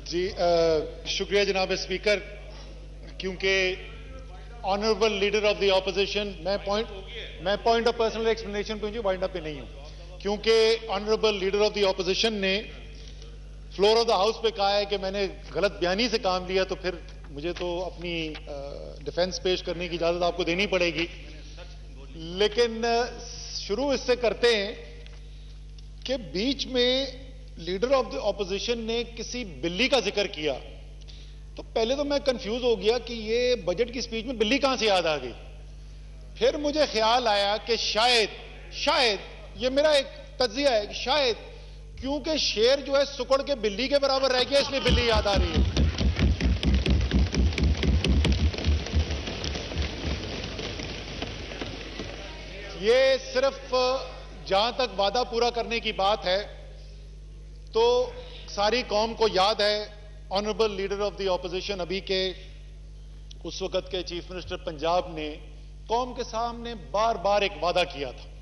जी शुक्रिया जनाब स्पीकर, क्योंकि honourable leader of the opposition, मैं पॉइंट ऑफ पर्सनल एक्सप्लेनेशन पे हूँ, वाइंड अप पे नहीं हूँ, क्योंकि honourable leader of the opposition ने फ्लोर ऑफ द हाउस पे कहा है कि मैंने गलत बयानी से काम लिया, तो फिर मुझे तो अपनी डिफेंस पेश करने की इजाजत आपको देनी पड़ेगी। लेकिन शुरू इससे करते हैं कि बीच में लीडर ऑफ द ऑपोजिशन ने किसी बिल्ली का जिक्र किया, तो पहले तो मैं कंफ्यूज हो गया कि ये बजट की स्पीच में बिल्ली कहां से याद आ गई। फिर मुझे ख्याल आया कि शायद ये मेरा एक तज्जिया है कि शायद क्योंकि शेर जो है सुकड़ के बिल्ली के बराबर रह गया, इसलिए बिल्ली याद आ रही है। ये सिर्फ जहां तक वादा पूरा करने की बात है तो सारी कौम को याद है, honourable leader of the opposition अभी के उस वक्त के चीफ मिनिस्टर पंजाब ने कौम के सामने बार बार एक वादा किया था।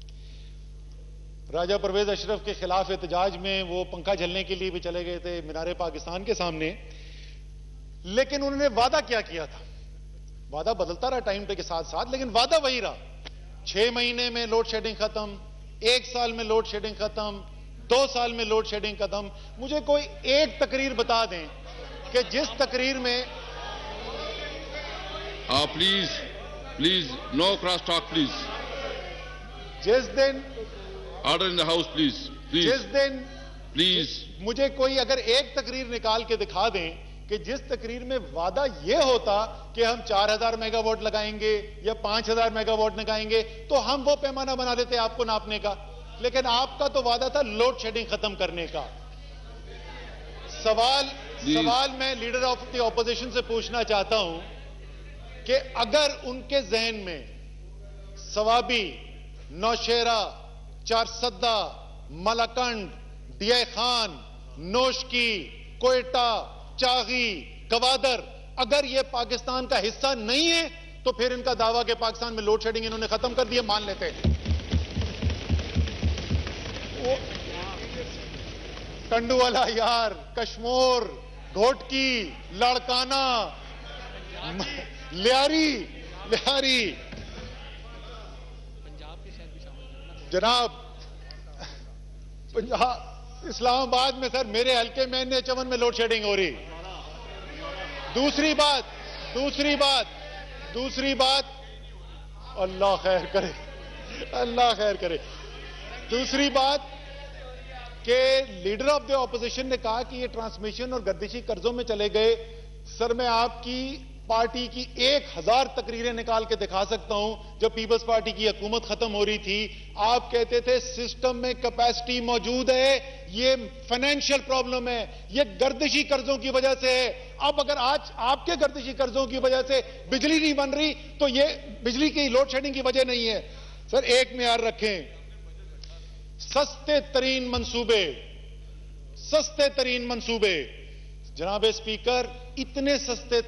राजा परवेज अशरफ के खिलाफ एहतजाज में वो पंखा झलने के लिए भी चले गए थे मीनारे पाकिस्तान के सामने, लेकिन उन्होंने वादा क्या किया था? वादा बदलता रहा टाइम के साथ साथ, लेकिन वादा वही रहा। 6 महीने में लोड शेडिंग खत्म, 1 साल में लोड शेडिंग खत्म, 2 साल में लोड शेडिंग खत्म। मुझे कोई एक तकरीर बता दें कि जिस तकरीर में please no cross talk please. जिस दिन ऑर्डर इन द हाउस जिस दिन प्लीज मुझे कोई अगर एक तकरीर निकाल के दिखा दें कि जिस तकरीर में वादा यह होता कि हम 4000 मेगावाट लगाएंगे या 5000 मेगावाट लगाएंगे, तो हम वो पैमाना बना देते आपको नापने का। लेकिन आपका तो वादा था लोड शेडिंग खत्म करने का। सवाल मैं लीडर ऑफ द ऑपोजिशन से पूछना चाहता हूं कि अगर उनके जहन में सवाबी, नौशेरा, चारसद्दा, मलाकंड, डिया खान, नोशकी, कोयटा, चागी, कवादर अगर ये पाकिस्तान का हिस्सा नहीं है, तो फिर इनका दावा कि पाकिस्तान में लोड शेडिंग इन्होंने खत्म कर दिया मान लेते हैं। टंडू वाला यार, कश्मोर, घोटकी, लड़काना, लियारी जनाब, पंजाब इस्लामाबाद में सर मेरे हल्के में NH1 में लोड शेडिंग हो रही। दूसरी बात अल्लाह खैर करे। दूसरी बात कि लीडर ऑफ द ऑपोजिशन ने कहा कि ये ट्रांसमिशन और गर्दिशी कर्जों में चले गए। सर मैं आपकी पार्टी की 1000 तकरीरें निकाल के दिखा सकता हूं। जब पीपल्स पार्टी की हुकूमत खत्म हो रही थी, आप कहते थे सिस्टम में कैपेसिटी मौजूद है, ये फाइनेंशियल प्रॉब्लम है, ये गर्दिशी कर्जों की वजह से है। अब अगर आज आपके गर्दिशी कर्जों की वजह से बिजली नहीं बन रही, तो ये बिजली की लोड शेडिंग की वजह नहीं है। सर एक म्यार रखें, सस्ते तरीन मंसूबे जनाब स्पीकर, इतने सस्ते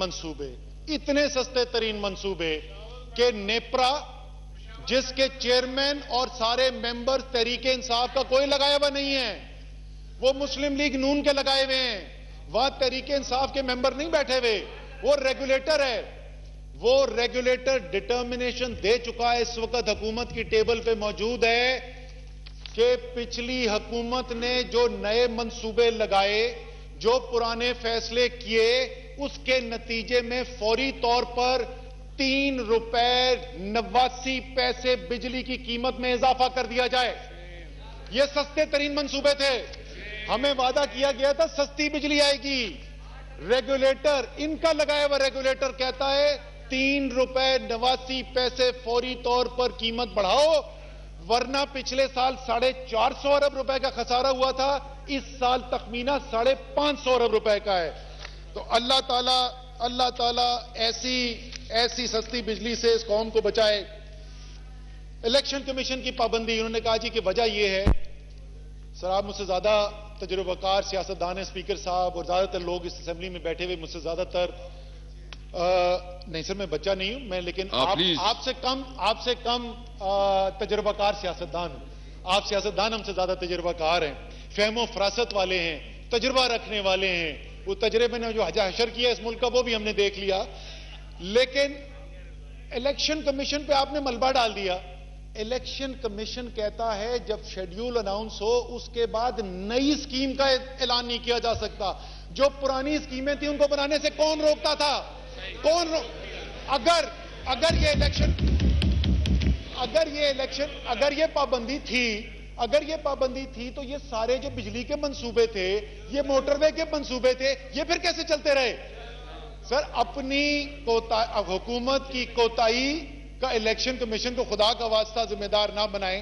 तरीन मंसूबे कि नेपरा जिसके चेयरमैन और सारे मेंबर तहरीके इंसाफ का कोई लगाया हुआ नहीं है, वो मुस्लिम लीग नून के लगाए हुए हैं। वहां तहरीके इंसाफ के मेंबर नहीं बैठे हुए, वो रेगुलेटर है। वो रेगुलेटर डिटर्मिनेशन दे चुका है, इस वक्त हुकूमत की टेबल पे मौजूद है कि पिछली हुकूमत ने जो नए मंसूबे लगाए, जो पुराने फैसले किए, उसके नतीजे में फौरी तौर पर 3 रुपए 89 पैसे बिजली की कीमत में इजाफा कर दिया जाए। ये सस्ते तरीन मंसूबे थे। हमें वादा किया गया था सस्ती बिजली आएगी। रेगुलेटर, इनका लगाया हुआ रेगुलेटर कहता है 3 रुपए 89 पैसे फौरी तौर पर कीमत बढ़ाओ, वरना पिछले साल 450 अरब रुपए का खसारा हुआ था, इस साल तखमीना 550 अरब रुपए का है। तो अल्लाह ताला ऐसी सस्ती बिजली से इस कौम को बचाए। इलेक्शन कमीशन की पाबंदी, उन्होंने कहा जी कि वजह यह है, सर आप मुझसे ज्यादा तजुर्बाकार सियासतदान है स्पीकर साहब, और ज्यादातर लोग इस असेंबली में बैठे हुए मुझसे ज्यादातर नहीं सर मैं बच्चा नहीं हूं मैं, लेकिन आपसे कम तजुर्बाकार सियासतदान हूं। आप सियासतदान हमसे ज्यादा तजुर्बाकार हैं, फहमो फरासत वाले हैं, तजुर्बा रखने वाले हैं। वो तजर्बे ने जो हशर किया इस मुल्क का वो भी हमने देख लिया। लेकिन इलेक्शन कमीशन पे आपने मलबा डाल दिया। इलेक्शन कमीशन कहता है जब शेड्यूल अनाउंस हो उसके बाद नई स्कीम का ऐलान नहीं किया जा सकता। जो पुरानी स्कीमें थी उनको बनाने से कौन रोकता था? अगर ये पाबंदी थी तो ये सारे जो बिजली के मंसूबे थे, ये मोटरवे के मंसूबे थे, ये फिर कैसे चलते रहे? सर, अपनी हुकूमत की कोताही का इलेक्शन कमीशन को खुदा का वास्ता जिम्मेदार ना बनाएं।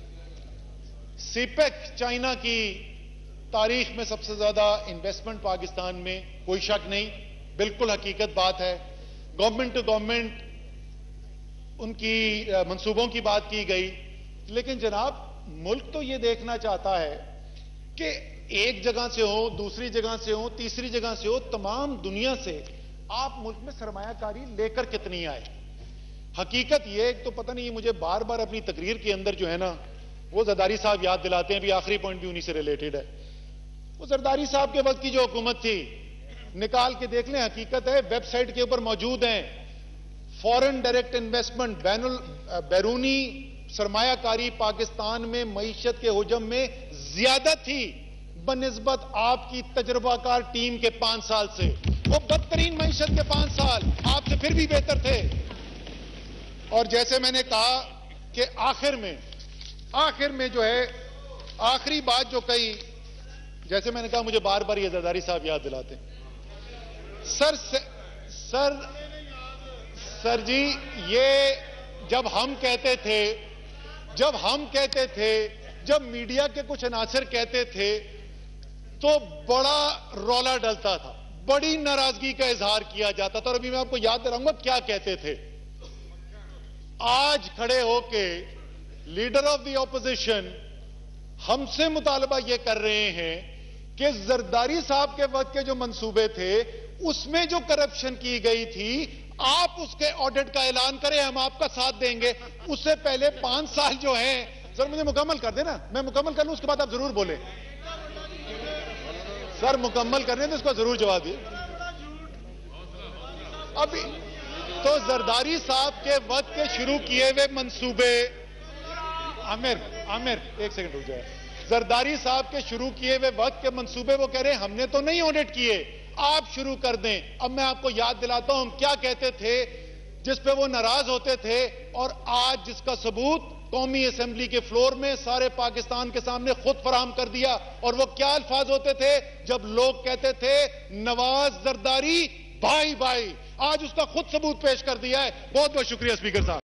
सीपेक चाइना की तारीख में सबसे ज्यादा इन्वेस्टमेंट पाकिस्तान में, कोई शक नहीं, बिल्कुल हकीकत बात है। गवर्नमेंट टू गवर्नमेंट उनकी मंसूबों की बात की गई। लेकिन जनाब, मुल्क तो यह देखना चाहता है कि एक जगह से हो, दूसरी जगह से हो, तीसरी जगह से हो, तमाम दुनिया से आप मुल्क में सरमायाकारी लेकर कितनी आए। हकीकत यह, तो पता नहीं, मुझे बार बार अपनी तकरीर के अंदर जो है ना, वो जरदारी साहब याद दिलाते हैं, अभी आखिरी पॉइंट भी उन्हीं से रिलेटेड है। वो जरदारी साहब के वक्त की जो हुकूमत थी, निकाल के देख लें, हकीकत है, वेबसाइट के ऊपर मौजूद हैं। फॉरेन डायरेक्ट इन्वेस्टमेंट, बैरूनी सरमायाकारी पाकिस्तान में मईशत के हुजम में ज्यादा थी बनिस्बत आपकी तजर्बाकार टीम के 5 साल से। वो बदतरीन मईशत के 5 साल आपसे फिर भी बेहतर थे। और जैसे मैंने कहा कि आखिर में जो है, आखिरी बात जो कही, जैसे मैंने कहा, मुझे बार बार ये जरदारी साहब याद दिलाते हैं। सर जी, ये जब हम कहते थे, जब मीडिया के कुछ अनासर कहते थे तो बड़ा रौला डलता था, बड़ी नाराजगी का इजहार किया जाता था। और अभी मैं आपको याद दिलाऊंगा क्या कहते थे। आज खड़े होके लीडर ऑफ द ऑपोजिशन हमसे मुतालबा यह कर रहे हैं कि जरदारी साहब के वक्त के जो मंसूबे थे उसमें जो करप्शन की गई थी, आप उसके ऑडिट का ऐलान करें, हम आपका साथ देंगे। उससे पहले 5 साल जो हैं, सर मुझे मुकम्मल कर देना, मैं मुकम्मल कर लूं, उसके बाद आप जरूर बोले। सर मुकम्मल करने तो इसको जरूर जवाब दिए। अभी तो जरदारी साहब के वक्त के शुरू किए हुए मंसूबे, आमिर एक सेकंड रुक जाए। जरदारी साहब के शुरू किए हुए वक्त के मंसूबे वो कह रहे हैं हमने तो नहीं ऑडिट किए, आप शुरू कर दें। अब मैं आपको याद दिलाता हूं हम क्या कहते थे, जिस पे वो नाराज होते थे, और आज जिसका सबूत कौमी असेंबली के फ्लोर में सारे पाकिस्तान के सामने खुद फराहम कर दिया। और वो क्या अल्फाज होते थे जब लोग कहते थे नवाज जरदारी भाई भाई, आज उसका खुद सबूत पेश कर दिया है। बहुत बहुत शुक्रिया स्पीकर साहब।